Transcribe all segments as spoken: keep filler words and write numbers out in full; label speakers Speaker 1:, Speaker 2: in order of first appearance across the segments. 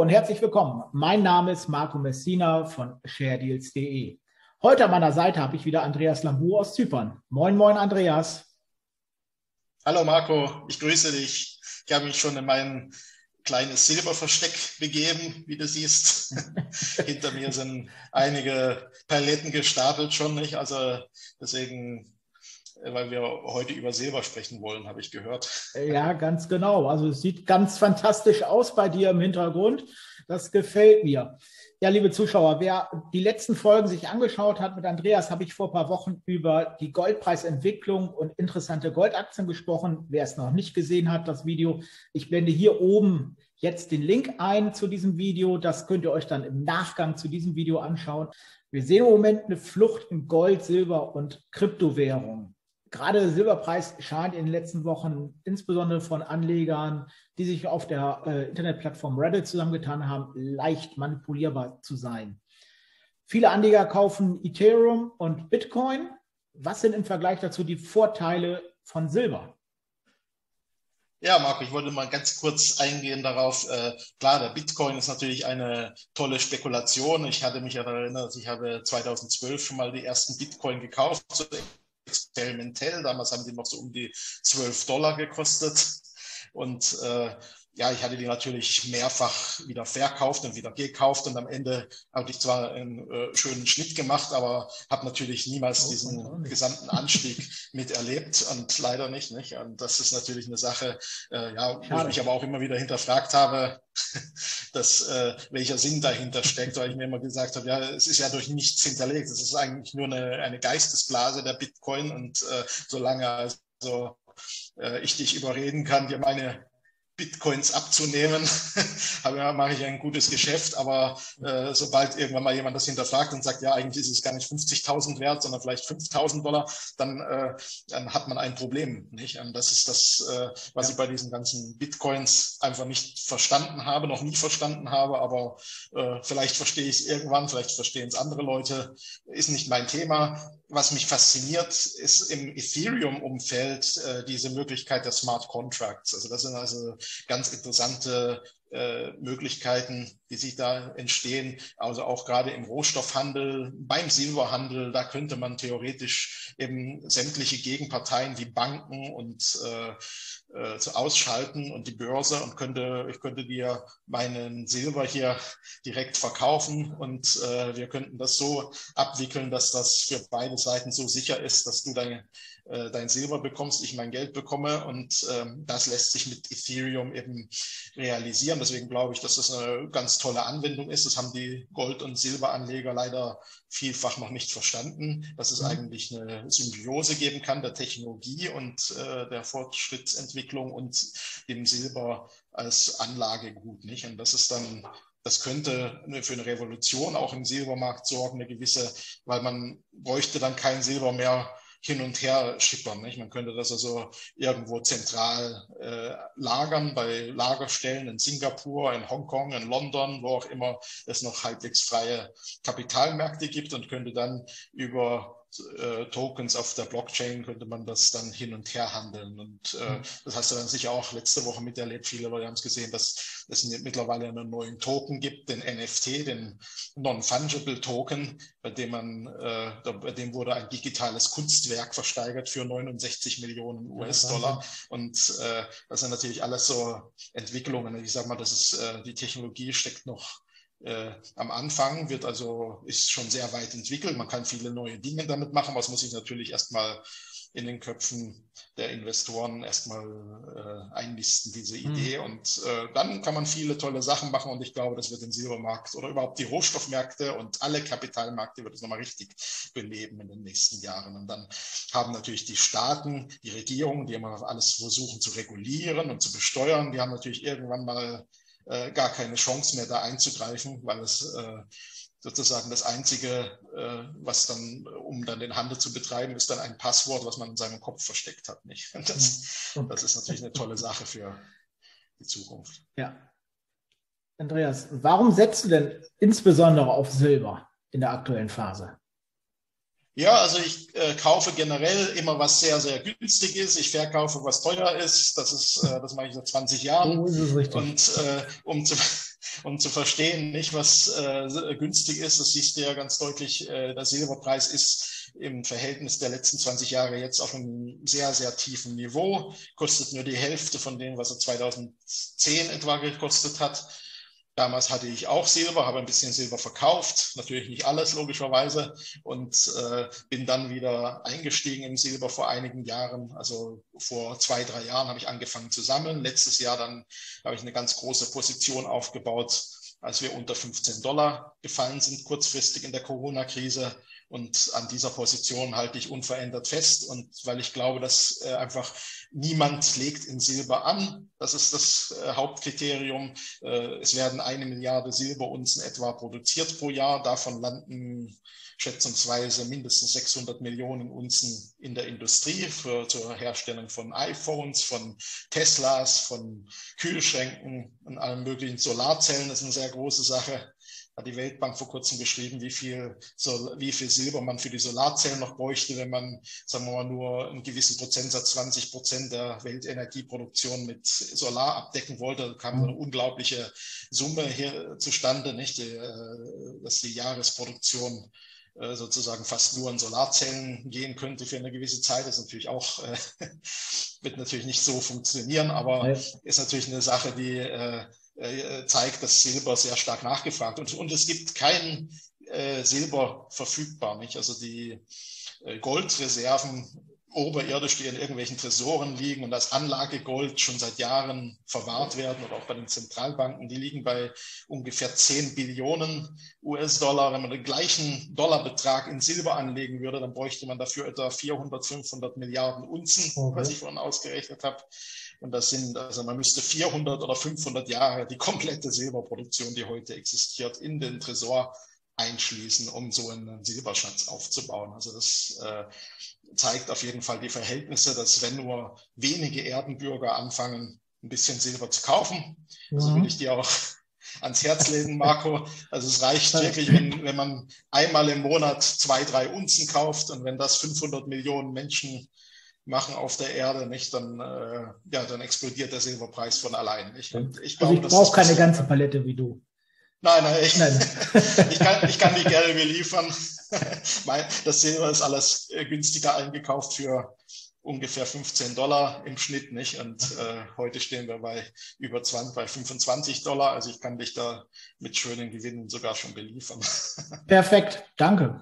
Speaker 1: und herzlich willkommen. Mein Name ist Marco Messina von sharedeals punkt de. Heute an meiner Seite habe ich wieder Andreas Lambour aus Zypern. Moin, moin, Andreas.
Speaker 2: Hallo Marco, ich grüße dich. Ich habe mich schon in mein kleines Silberversteck begeben, wie du siehst. Hinter mir sind einige Paletten gestapelt schon, nicht? Also deswegen, weil wir heute über Silber sprechen wollen, habe ich gehört.
Speaker 1: Ja, ganz genau. Also es sieht ganz fantastisch aus bei dir im Hintergrund. Das gefällt mir. Ja, liebe Zuschauer, wer die letzten Folgen sich angeschaut hat mit Andreas, habe ich vor ein paar Wochen über die Goldpreisentwicklung und interessante Goldaktien gesprochen. Wer es noch nicht gesehen hat, das Video, ich blende hier oben jetzt den Link ein zu diesem Video. Das könnt ihr euch dann im Nachgang zu diesem Video anschauen. Wir sehen im Moment eine Flucht in Gold, Silber und Kryptowährungen. Gerade der Silberpreis scheint in den letzten Wochen insbesondere von Anlegern, die sich auf der äh, Internetplattform Reddit zusammengetan haben, leicht manipulierbar zu sein. Viele Anleger kaufen Ethereum und Bitcoin. Was sind im Vergleich dazu die Vorteile von Silber?
Speaker 2: Ja, Marco, ich wollte mal ganz kurz eingehen darauf. Äh, klar, der Bitcoin ist natürlich eine tolle Spekulation. Ich hatte mich ja daran erinnert, ich habe zweitausendzwölf schon mal die ersten Bitcoin gekauft, so experimentell. Damals haben die noch so um die zwölf Dollar gekostet. Und äh, ja, ich hatte die natürlich mehrfach wieder verkauft und wieder gekauft. Und am Ende habe ich zwar einen äh, schönen Schnitt gemacht, aber habe natürlich niemals oh, diesen gesamten Anstieg miterlebt und leider nicht. nicht? Und das ist natürlich eine Sache, äh, ja, wo ich mich aber auch immer wieder hinterfragt habe, dass, äh, welcher Sinn dahinter steckt, weil ich mir immer gesagt habe, ja, es ist ja durch nichts hinterlegt. Es ist eigentlich nur eine, eine Geistesblase der Bitcoin. Und äh, solange also äh, ich dich überreden kann, dir meine Bitcoins abzunehmen, mache ich ein gutes Geschäft, aber äh, sobald irgendwann mal jemand das hinterfragt und sagt, ja, eigentlich ist es gar nicht fünfzigtausend wert, sondern vielleicht fünftausend Dollar, dann, äh, dann hat man ein Problem, nicht? Und das ist das, äh, was ja. ich bei diesen ganzen Bitcoins einfach nicht verstanden habe, noch nie verstanden habe, aber äh, vielleicht verstehe ich es irgendwann, vielleicht verstehen es andere Leute, ist nicht mein Thema. Was mich fasziniert, ist im Ethereum-Umfeld äh, diese Möglichkeit der Smart Contracts. Also das sind also ganz interessante äh, Möglichkeiten, die sich da entstehen. Also auch gerade im Rohstoffhandel, beim Silberhandel, da könnte man theoretisch eben sämtliche Gegenparteien wie Banken und äh, äh, zu ausschalten und die Börse und könnte, ich könnte dir meinen Silber hier direkt verkaufen und äh, wir könnten das so abwickeln, dass das für beide Seiten so sicher ist, dass du dein, äh, dein Silber bekommst, ich mein Geld bekomme und ähm, das lässt sich mit Ethereum eben realisieren. Deswegen glaube ich, dass das eine ganz tolle Anwendung ist. Das haben die Gold- und Silberanleger leider vielfach noch nicht verstanden, dass es eigentlich eine Symbiose geben kann der Technologie und äh, der Fortschrittsentwicklung und dem Silber als Anlagegut, nicht? Und das ist dann, das könnte für eine Revolution auch im Silbermarkt sorgen, eine gewisse, weil man bräuchte dann kein Silber mehr hin und her schippern. Nicht? Man könnte das also irgendwo zentral äh, lagern, bei Lagerstellen in Singapur, in Hongkong, in London, wo auch immer es noch halbwegs freie Kapitalmärkte gibt und könnte dann über äh, Tokens auf der Blockchain könnte man das dann hin und her handeln. Und äh, das hast du dann sicher auch letzte Woche miterlebt. Viele Leute haben es gesehen, dass es mittlerweile einen neuen Token gibt, den N F T, den Non-Fungible Token, bei dem man, äh, bei dem wurde ein digitales Kunstwerk versteigert für neunundsechzig Millionen U S-Dollar. Ja, und äh, das sind natürlich alles so Entwicklungen. Ich sage mal, das ist, äh, die Technologie steckt noch Äh, am Anfang, wird also, ist schon sehr weit entwickelt. Man kann viele neue Dinge damit machen, aber es muss sich natürlich erstmal in den Köpfen der Investoren erstmal äh, einnisten, diese Idee. Mhm. Und äh, dann kann man viele tolle Sachen machen. Und ich glaube, das wird den Silbermarkt oder überhaupt die Rohstoffmärkte und alle Kapitalmärkte wird es nochmal richtig beleben in den nächsten Jahren. Und dann haben natürlich die Staaten, die Regierungen, die immer alles versuchen zu regulieren und zu besteuern, die haben natürlich irgendwann mal Äh, gar keine Chance mehr, da einzugreifen, weil es äh, sozusagen das Einzige, äh, was dann, um dann den Handel zu betreiben, ist dann ein Passwort, was man in seinem Kopf versteckt hat. Nicht? Und das, das ist natürlich eine tolle Sache für die Zukunft.
Speaker 1: Ja. Andreas, warum setzt du denn insbesondere auf Silber in der aktuellen Phase?
Speaker 2: Ja, also ich äh, kaufe generell immer was sehr, sehr günstig ist. Ich verkaufe, was teuer ist. Das ist, äh, das mache ich seit zwanzig Jahren.
Speaker 1: So ist es richtig.
Speaker 2: Und äh, um zu, und zu verstehen, nicht, was äh, günstig ist. Das siehst du ja ganz deutlich. Äh, der Silberpreis ist im Verhältnis der letzten zwanzig Jahre jetzt auf einem sehr, sehr tiefen Niveau. Kostet nur die Hälfte von dem, was er zweitausendzehn etwa gekostet hat. Damals hatte ich auch Silber, habe ein bisschen Silber verkauft, natürlich nicht alles logischerweise, und äh, bin dann wieder eingestiegen im Silber vor einigen Jahren. Also vor zwei, drei Jahren habe ich angefangen zu sammeln. Letztes Jahr dann habe ich eine ganz große Position aufgebaut, als wir unter fünfzehn Dollar gefallen sind, kurzfristig in der Corona-Krise. Und an dieser Position halte ich unverändert fest. Und weil ich glaube, dass äh, einfach niemand legt in Silber an. Das ist das äh, Hauptkriterium. Äh, es werden eine Milliarde Silberunzen etwa produziert pro Jahr. Davon landen schätzungsweise mindestens sechshundert Millionen Unzen in der Industrie für, zur Herstellung von iPhones, von Teslas, von Kühlschränken und allen möglichen Solarzellen. Das ist eine sehr große Sache. Hat die Weltbank vor kurzem geschrieben, wie viel, so, wie viel Silber man für die Solarzellen noch bräuchte, wenn man, sagen wir mal, nur einen gewissen Prozentsatz, zwanzig Prozent der Weltenergieproduktion mit Solar abdecken wollte. Da kam eine unglaubliche Summe hier zustande, nicht? Die, dass die Jahresproduktion sozusagen fast nur an Solarzellen gehen könnte für eine gewisse Zeit. Das ist natürlich auch, äh, wird natürlich nicht so funktionieren, aber ja, ist natürlich eine Sache, die äh, zeigt, dass Silber sehr stark nachgefragt und, und es gibt kein äh, Silber verfügbar, nicht? Also die äh, Goldreserven oberirdisch, die in irgendwelchen Tresoren liegen und als Anlagegold schon seit Jahren verwahrt werden oder auch bei den Zentralbanken, die liegen bei ungefähr zehn Billionen U S-Dollar. Wenn man den gleichen Dollarbetrag in Silber anlegen würde, dann bräuchte man dafür etwa vierhundert, fünfhundert Milliarden Unzen, okay, was ich vorhin ausgerechnet habe. Und das sind, also man müsste vierhundert oder fünfhundert Jahre die komplette Silberproduktion, die heute existiert, in den Tresor einschließen, um so einen Silberschatz aufzubauen. Also das äh, zeigt auf jeden Fall die Verhältnisse, dass wenn nur wenige Erdenbürger anfangen, ein bisschen Silber zu kaufen, ja, also will ich dir auch ans Herz legen, Marco. Also es reicht wirklich, wenn, wenn man einmal im Monat zwei, drei Unzen kauft und wenn das fünfhundert Millionen Menschen machen auf der Erde, nicht, dann, äh, ja, dann explodiert der Silberpreis von allein. Nicht? Und ich glaube,
Speaker 1: also ich brauche keine ganze Palette wie du.
Speaker 2: Nein, nein, ich, nein. ich, kann, ich kann die gerne beliefern. Das Silber ist alles günstiger eingekauft für ungefähr fünfzehn Dollar im Schnitt, nicht? Und äh, heute stehen wir bei über zwanzig, bei fünfundzwanzig Dollar. Also ich kann dich da mit schönen Gewinnen sogar schon beliefern.
Speaker 1: Perfekt, danke.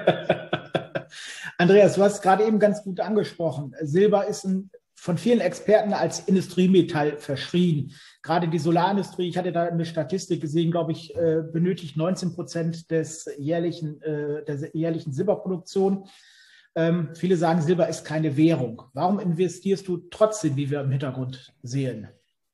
Speaker 1: Andreas, du hast gerade eben ganz gut angesprochen. Silber ist ein, von vielen Experten als Industriemetall verschrien. Gerade die Solarindustrie, ich hatte da eine Statistik gesehen, glaube ich, benötigt neunzehn Prozent des jährlichen, der jährlichen Silberproduktion. Ähm, viele sagen, Silber ist keine Währung. Warum investierst du trotzdem, wie wir im Hintergrund sehen?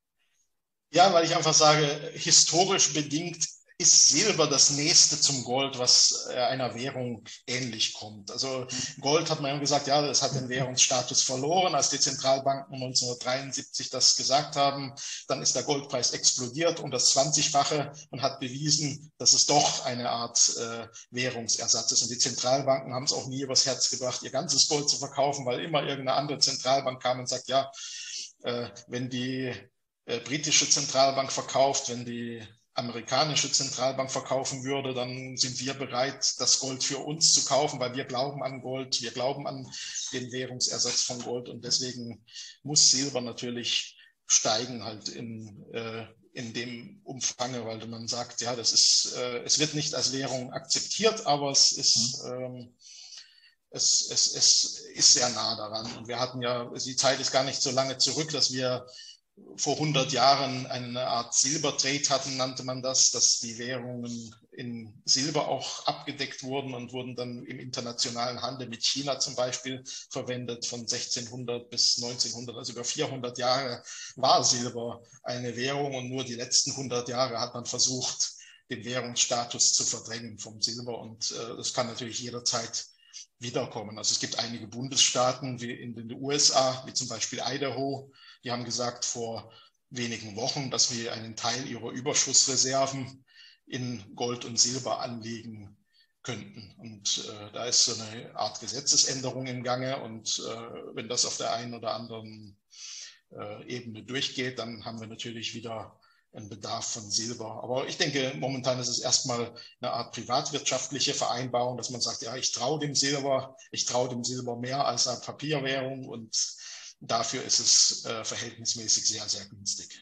Speaker 2: Ja, weil ich einfach sage, historisch bedingt ist Silber das nächste zum Gold, was einer Währung ähnlich kommt. Also Gold hat man ja gesagt, ja, das hat den Währungsstatus verloren, als die Zentralbanken neunzehnhundertdreiundsiebzig das gesagt haben. Dann ist der Goldpreis explodiert um das zwanzigfache und hat bewiesen, dass es doch eine Art äh, Währungsersatz ist. Und die Zentralbanken haben es auch nie übers Herz gebracht, ihr ganzes Gold zu verkaufen, weil immer irgendeine andere Zentralbank kam und sagt, ja, äh, wenn die äh, britische Zentralbank verkauft, wenn die amerikanische Zentralbank verkaufen würde, dann sind wir bereit, das Gold für uns zu kaufen, weil wir glauben an Gold, wir glauben an den Währungsersatz von Gold und deswegen muss Silber natürlich steigen halt in, äh, in dem Umfang, weil man sagt, ja, das ist, äh, es wird nicht als Währung akzeptiert, aber es ist, ähm, es, es, es ist sehr nah daran. Und wir hatten ja, die Zeit ist gar nicht so lange zurück, dass wir vor hundert Jahren eine Art Silbertrade hatten, nannte man das, dass die Währungen in Silber auch abgedeckt wurden und wurden dann im internationalen Handel mit China zum Beispiel verwendet. Von sechzehnhundert bis neunzehnhundert, also über vierhundert Jahre war Silber eine Währung und nur die letzten hundert Jahre hat man versucht, den Währungsstatus zu verdrängen vom Silber und äh, das kann natürlich jederzeit wiederkommen. Also es gibt einige Bundesstaaten wie in den U S A, wie zum Beispiel Idaho, die haben gesagt vor wenigen Wochen, dass wir einen Teil ihrer Überschussreserven in Gold und Silber anlegen könnten. Und äh, da ist so eine Art Gesetzesänderung im Gange. Und äh, wenn das auf der einen oder anderen äh, Ebene durchgeht, dann haben wir natürlich wieder einen Bedarf von Silber. Aber ich denke, momentan ist es erstmal eine Art privatwirtschaftliche Vereinbarung, dass man sagt, ja, ich traue dem Silber, ich traue dem Silber mehr als einer Papierwährung und dafür ist es äh, verhältnismäßig sehr, sehr günstig.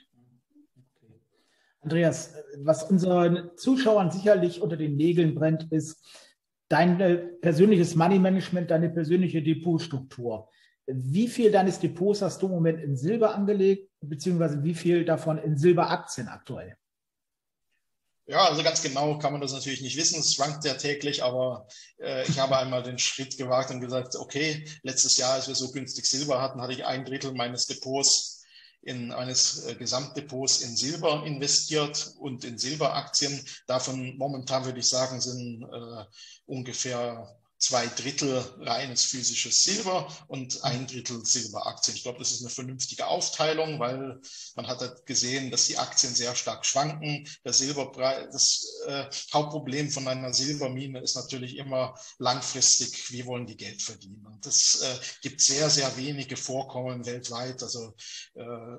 Speaker 1: Andreas, was unseren Zuschauern sicherlich unter den Nägeln brennt, ist dein persönliches Money-Management, deine persönliche Depotstruktur. Wie viel deines Depots hast du im Moment in Silber angelegt, beziehungsweise wie viel davon in Silberaktien aktuell?
Speaker 2: Ja, also ganz genau kann man das natürlich nicht wissen. Es schwankt sehr täglich, aber äh, ich habe einmal den Schritt gewagt und gesagt, okay, letztes Jahr, als wir so günstig Silber hatten, hatte ich ein Drittel meines Depots in eines äh, Gesamtdepots in Silber investiert und in Silberaktien. Davon momentan würde ich sagen, sind äh, ungefähr zwei Drittel reines physisches Silber und ein Drittel Silberaktien. Ich glaube, das ist eine vernünftige Aufteilung, weil man hat halt gesehen, dass die Aktien sehr stark schwanken. Der Silberpreis, das äh, Hauptproblem von einer Silbermine ist natürlich immer langfristig, wie wollen die Geld verdienen. Und das äh, gibt sehr, sehr wenige Vorkommen weltweit. Also äh,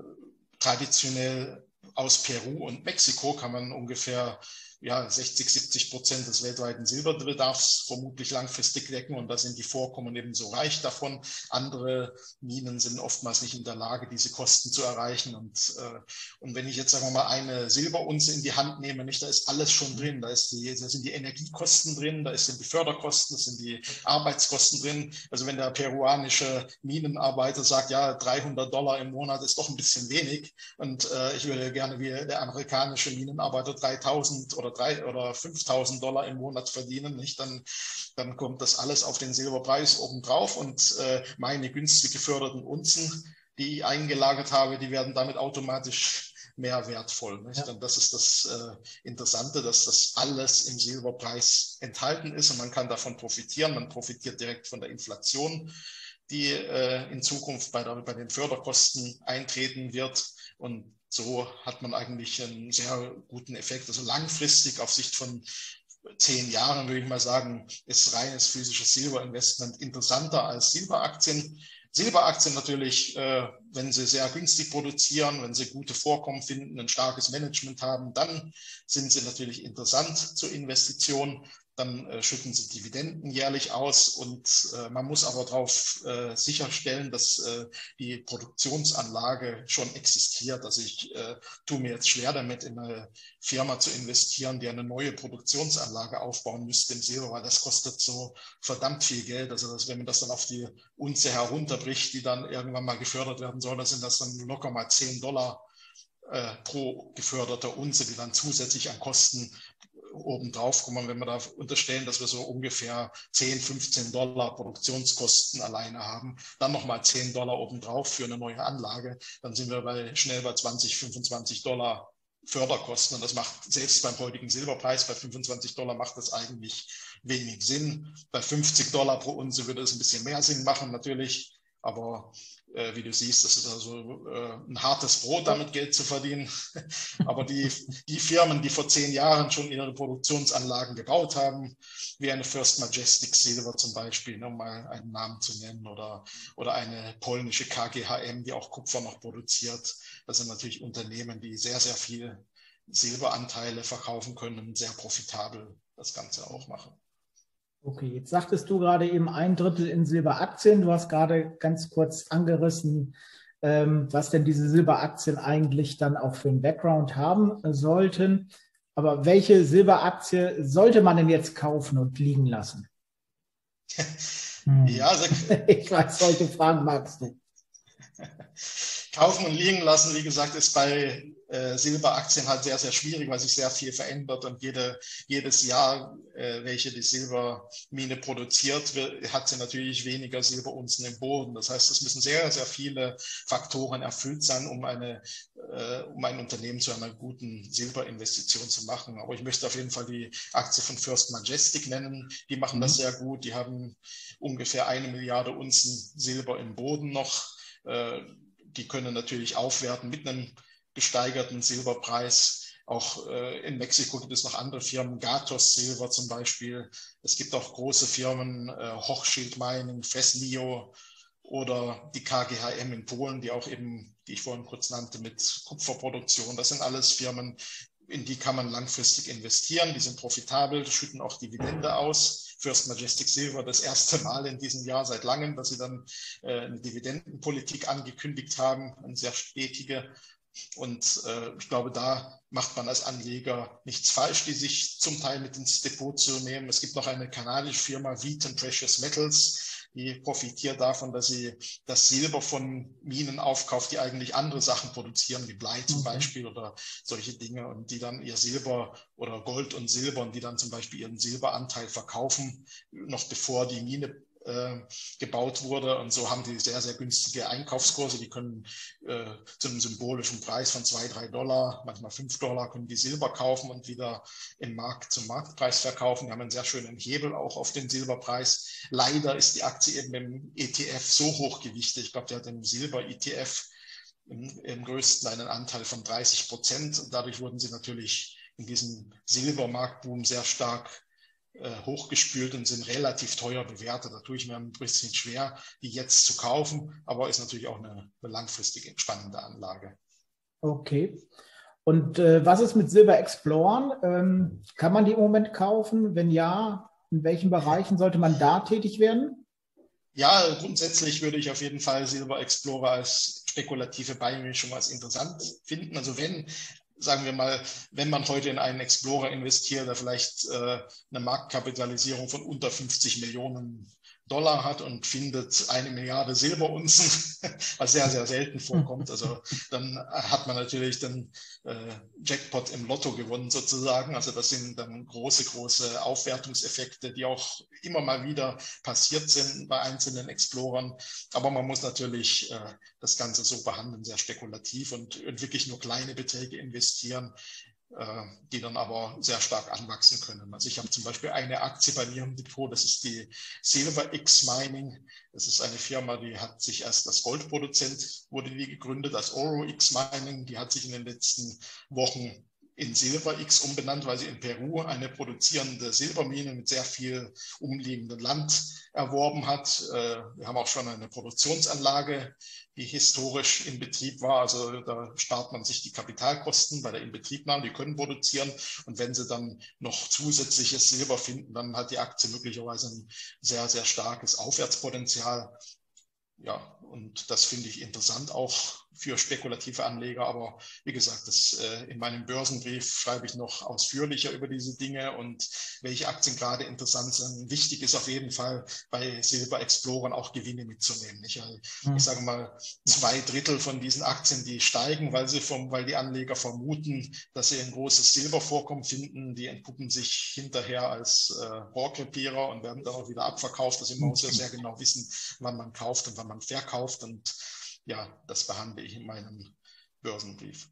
Speaker 2: traditionell aus Peru und Mexiko kann man ungefähr ja, sechzig, siebzig Prozent des weltweiten Silberbedarfs vermutlich langfristig decken und da sind die Vorkommen eben so reich davon. Andere Minen sind oftmals nicht in der Lage, diese Kosten zu erreichen und, äh, und wenn ich jetzt, sagen wir mal, eine Silberunze in die Hand nehme, nicht, da ist alles schon drin, da, ist die, da sind die Energiekosten drin, da sind die Förderkosten, da sind die Arbeitskosten drin. Also wenn der peruanische Minenarbeiter sagt, ja, dreihundert Dollar im Monat ist doch ein bisschen wenig und äh, ich würde gerne wie der amerikanische Minenarbeiter dreitausend oder drei oder fünftausend Dollar im Monat verdienen, nicht? Dann, dann kommt das alles auf den Silberpreis obendrauf und äh, meine günstig geförderten Unzen, die ich eingelagert habe, die werden damit automatisch mehr wertvoll. Nicht? Ja. Und das ist das äh, Interessante, dass das alles im Silberpreis enthalten ist und man kann davon profitieren. Man profitiert direkt von der Inflation, die äh, in Zukunft bei, der, bei den Förderkosten eintreten wird und so hat man eigentlich einen sehr guten Effekt. Also langfristig auf Sicht von zehn Jahren würde ich mal sagen, ist reines physisches Silberinvestment interessanter als Silberaktien. Silberaktien natürlich, äh, wenn sie sehr günstig produzieren, wenn sie gute Vorkommen finden, ein starkes Management haben, dann sind sie natürlich interessant zur Investition. Dann äh, schütten sie Dividenden jährlich aus und äh, man muss aber darauf äh, sicherstellen, dass äh, die Produktionsanlage schon existiert. Also ich äh, tue mir jetzt schwer damit, in eine Firma zu investieren, die eine neue Produktionsanlage aufbauen müsste im Silber, weil das kostet so verdammt viel Geld. Also dass, wenn man das dann auf die Unze herunterbricht, die dann irgendwann mal gefördert werden soll, dann sind das dann locker mal zehn Dollar äh, pro geförderter Unze, die dann zusätzlich an Kosten obendrauf kommen, wenn wir da unterstellen, dass wir so ungefähr zehn, fünfzehn Dollar Produktionskosten alleine haben, dann nochmal zehn Dollar obendrauf für eine neue Anlage, dann sind wir bei, schnell bei zwanzig, fünfundzwanzig Dollar Förderkosten und das macht selbst beim heutigen Silberpreis bei fünfundzwanzig Dollar macht das eigentlich wenig Sinn. Bei fünfzig Dollar pro Unze würde es ein bisschen mehr Sinn machen natürlich, aber äh, wie du siehst, das ist also äh, ein hartes Brot, damit Geld zu verdienen. Aber die, die Firmen, die vor zehn Jahren schon ihre Produktionsanlagen gebaut haben, wie eine First Majestic Silver zum Beispiel, um mal einen Namen zu nennen, oder, oder eine polnische K G H M, die auch Kupfer noch produziert. Das sind natürlich Unternehmen, die sehr, sehr viel Silberanteile verkaufen können und sehr profitabel das Ganze auch machen.
Speaker 1: Okay, jetzt sagtest du gerade eben ein Drittel in Silberaktien. Du hast gerade ganz kurz angerissen, ähm, was denn diese Silberaktien eigentlich dann auch für einen Background haben sollten. Aber welche Silberaktie sollte man denn jetzt kaufen und liegen lassen? Hm. Ja, also, ich weiß, solche Fragen magst du.
Speaker 2: Kaufen und liegen lassen, wie gesagt, ist bei äh, Silberaktien halt sehr, sehr schwierig, weil sich sehr viel verändert und jede, jedes Jahr, äh, welche die Silbermine produziert, hat sie natürlich weniger Silberunzen im Boden. Das heißt, es müssen sehr, sehr viele Faktoren erfüllt sein, um, eine, äh, um ein Unternehmen zu einer guten Silberinvestition zu machen. Aber ich möchte auf jeden Fall die Aktie von First Majestic nennen. Die machen mhm. das sehr gut. Die haben ungefähr eine Milliarde Unzen Silber im Boden noch. Äh, Die können natürlich aufwerten mit einem gesteigerten Silberpreis. Auch äh, in Mexiko gibt es noch andere Firmen, Gatos Silver zum Beispiel. Es gibt auch große Firmen, äh, Hochschild Mining, Fresnillo oder die K G H M in Polen, die auch eben, die ich vorhin kurz nannte, mit Kupferproduktion. Das sind alles Firmen, in die kann man langfristig investieren. Die sind profitabel, schütten auch Dividende aus. First Majestic Silver das erste Mal in diesem Jahr seit langem, dass sie dann äh, eine Dividendenpolitik angekündigt haben, eine sehr stetige. Und äh, ich glaube, da macht man als Anleger nichts falsch, die sich zum Teil mit ins Depot zu nehmen. Es gibt noch eine kanadische Firma, Wheaton Precious Metals, die profitiert davon, dass sie das Silber von Minen aufkauft, die eigentlich andere Sachen produzieren, wie Blei zum okay. Beispiel oder solche Dinge, und die dann ihr Silber oder Gold und Silber und die dann zum Beispiel ihren Silberanteil verkaufen, noch bevor die Mine äh, gebaut wurde. Und so haben die sehr, sehr günstige Einkaufskurse. Die können äh, zu einem symbolischen Preis von zwei, drei Dollar, manchmal fünf Dollar, können die Silber kaufen und wieder im Markt zum Marktpreis verkaufen. Die haben einen sehr schönen Hebel auch auf den Silberpreis. Leider ist die Aktie eben im E T F so hochgewichtet. Ich glaube, der hat im Silber-E T F im, im größten einen Anteil von dreißig Prozent. Und dadurch wurden sie natürlich in diesem Silbermarktboom sehr stark hochgespült und sind relativ teuer bewertet. Da tue ich mir ein bisschen schwer, die jetzt zu kaufen, aber ist natürlich auch eine, eine langfristig spannende Anlage.
Speaker 1: Okay. Und äh, was ist mit Silber Exploren? Ähm, kann man die im Moment kaufen? Wenn ja, in welchen Bereichen sollte man da tätig werden?
Speaker 2: Ja, grundsätzlich würde ich auf jeden Fall Silber Explorer als spekulative Beimischung als interessant finden. Also wenn sagen wir mal, wenn man heute in einen Explorer investiert, der vielleicht äh, eine Marktkapitalisierung von unter fünfzig Millionen Dollar hat und findet eine Milliarde Silberunzen, was sehr, sehr selten vorkommt. Also dann hat man natürlich den äh, Jackpot im Lotto gewonnen sozusagen. Also das sind dann große, große Aufwertungseffekte, die auch immer mal wieder passiert sind bei einzelnen Explorern. Aber man muss natürlich äh, das Ganze so behandeln, sehr spekulativ und, und wirklich nur kleine Beträge investieren, die dann aber sehr stark anwachsen können. Also ich habe zum Beispiel eine Aktie bei mir im Depot, das ist die Silver X Mining. Das ist eine Firma, die hat sich erst als Goldproduzent, wurde die gegründet, als Oro X Mining. Die hat sich in den letzten Wochen in Silver X umbenannt, weil sie in Peru eine produzierende Silbermine mit sehr viel umliegendem Land erworben hat. Wir haben auch schon eine Produktionsanlage, die historisch in Betrieb war. Also da spart man sich die Kapitalkosten bei der Inbetriebnahme. Die können produzieren. Und wenn sie dann noch zusätzliches Silber finden, dann hat die Aktie möglicherweise ein sehr, sehr starkes Aufwärtspotenzial. Ja, und das finde ich interessant auch für spekulative Anleger. Aber wie gesagt, das, äh, in meinem Börsenbrief schreibe ich noch ausführlicher über diese Dinge und welche Aktien gerade interessant sind. Wichtig ist auf jeden Fall bei Silber Explorern auch Gewinne mitzunehmen. Ich, ich sage mal, zwei Drittel von diesen Aktien, die steigen, weil sie vom, weil die Anleger vermuten, dass sie ein großes Silbervorkommen finden, die entpuppen sich hinterher als äh, Rohrkrepierer und werden dann auch wieder abverkauft. Also man muss ja sehr genau wissen, wann man kauft und wann man verkauft. Und ja, das behandle ich in meinem Börsenbrief.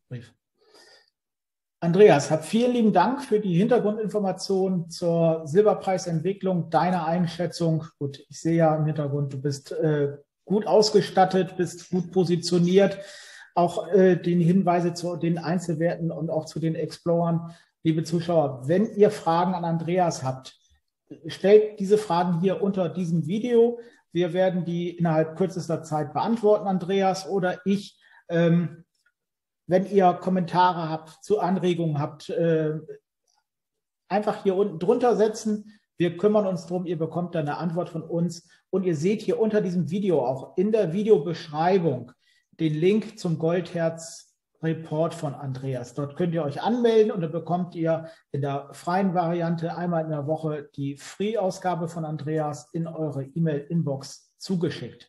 Speaker 1: Andreas, hab vielen lieben Dank für die Hintergrundinformation zur Silberpreisentwicklung, deine Einschätzung. Gut, ich sehe ja im Hintergrund, du bist äh, gut ausgestattet, bist gut positioniert. Auch äh, den Hinweise zu den Einzelwerten und auch zu den Explorern. Liebe Zuschauer, wenn ihr Fragen an Andreas habt, stellt diese Fragen hier unter diesem Video. Wir werden die innerhalb kürzester Zeit beantworten, Andreas oder ich. Ähm, wenn ihr Kommentare habt, zu Anregungen habt, äh, einfach hier unten drunter setzen. Wir kümmern uns drum. Ihr bekommt dann eine Antwort von uns. Und ihr seht hier unter diesem Video auch in der Videobeschreibung den Link zum Goldherz-Report von Andreas. Dort könnt ihr euch anmelden und dann bekommt ihr in der freien Variante einmal in der Woche die Free-Ausgabe von Andreas in eure E-Mail-Inbox zugeschickt.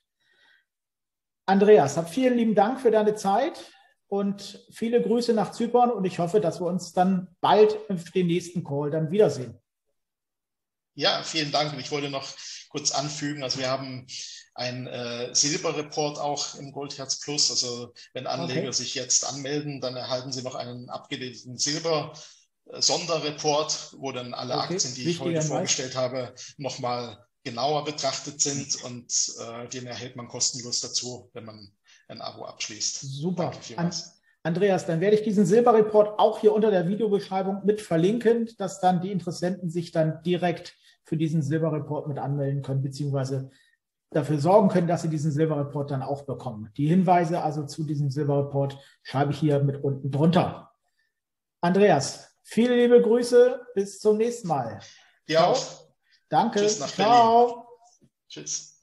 Speaker 1: Andreas, hab vielen lieben Dank für deine Zeit und viele Grüße nach Zypern und ich hoffe, dass wir uns dann bald auf den nächsten Call dann wiedersehen.
Speaker 2: Ja, vielen Dank. Und ich wollte noch kurz anfügen, also wir haben einen äh, Silberreport auch im Goldherz Plus. Also wenn Anleger okay. sich jetzt anmelden, dann erhalten sie noch einen abgedateten Silber-Sonderreport, wo dann alle okay. Aktien, die ich Wichtiger heute Hinweis. vorgestellt habe, nochmal genauer betrachtet sind und äh, den erhält man kostenlos dazu, wenn man ein Abo abschließt.
Speaker 1: Super. An, Andreas, dann werde ich diesen Silberreport auch hier unter der Videobeschreibung mit verlinken, dass dann die Interessenten sich dann direkt für diesen Silberreport mit anmelden können, beziehungsweise dafür sorgen können, dass Sie diesen Silberreport dann auch bekommen. Die Hinweise also zu diesem Silberreport schreibe ich hier mit unten drunter. Andreas, viele liebe Grüße, bis zum nächsten Mal.
Speaker 2: Dir auch.
Speaker 1: Danke.
Speaker 2: Tschüss nach
Speaker 1: Ciao.
Speaker 2: Berlin. Tschüss.